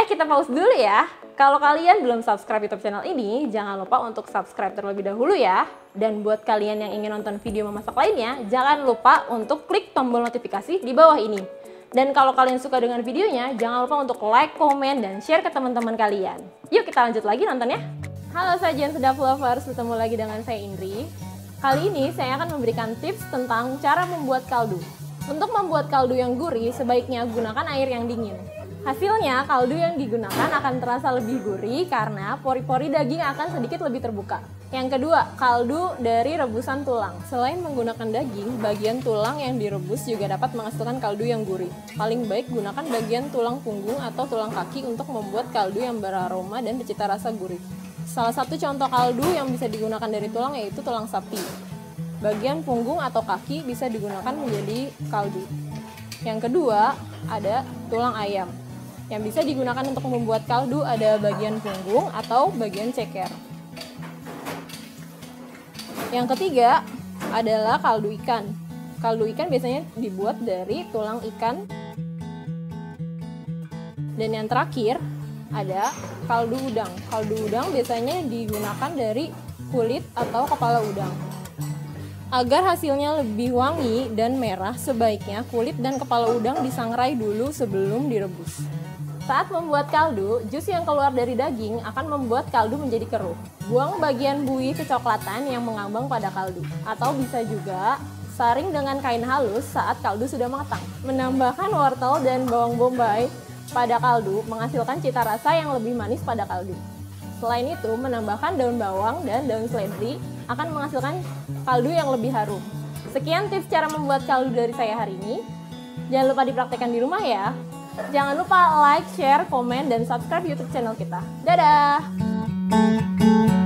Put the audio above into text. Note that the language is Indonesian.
kita pause dulu ya. Kalau kalian belum subscribe YouTube channel ini, jangan lupa untuk subscribe terlebih dahulu ya. Dan buat kalian yang ingin nonton video memasak lainnya, jangan lupa untuk klik tombol notifikasi di bawah ini. Dan kalau kalian suka dengan videonya, jangan lupa untuk like, komen, dan share ke teman-teman kalian. Yuk kita lanjut lagi nontonnya. Halo sajian sedap lovers, bertemu lagi dengan saya Indri. Kali ini saya akan memberikan tips tentang cara membuat kaldu. Untuk membuat kaldu yang gurih, sebaiknya gunakan air yang dingin. Hasilnya, kaldu yang digunakan akan terasa lebih gurih karena pori-pori daging akan sedikit lebih terbuka. Yang kedua, kaldu dari rebusan tulang. Selain menggunakan daging, bagian tulang yang direbus juga dapat menghasilkan kaldu yang gurih. Paling baik gunakan bagian tulang punggung atau tulang kaki untuk membuat kaldu yang beraroma dan bercita rasa gurih. Salah satu contoh kaldu yang bisa digunakan dari tulang yaitu tulang sapi. Bagian punggung atau kaki bisa digunakan menjadi kaldu. Yang kedua, ada tulang ayam. Yang bisa digunakan untuk membuat kaldu ada bagian punggung atau bagian ceker. Yang ketiga adalah kaldu ikan. Kaldu ikan biasanya dibuat dari tulang ikan. Dan yang terakhir ada kaldu udang. Kaldu udang biasanya digunakan dari kulit atau kepala udang. Agar hasilnya lebih wangi dan merah, sebaiknya kulit dan kepala udang disangrai dulu sebelum direbus. Saat membuat kaldu, jus yang keluar dari daging akan membuat kaldu menjadi keruh. Buang bagian buih kecoklatan yang mengambang pada kaldu. Atau bisa juga saring dengan kain halus saat kaldu sudah matang. Menambahkan wortel dan bawang bombay pada kaldu menghasilkan cita rasa yang lebih manis pada kaldu. Selain itu, menambahkan daun bawang dan daun seledri akan menghasilkan kaldu yang lebih harum. Sekian tips cara membuat kaldu dari saya hari ini. Jangan lupa dipraktekkan di rumah ya. Jangan lupa like, share, komen, dan subscribe YouTube channel kita. Dadah!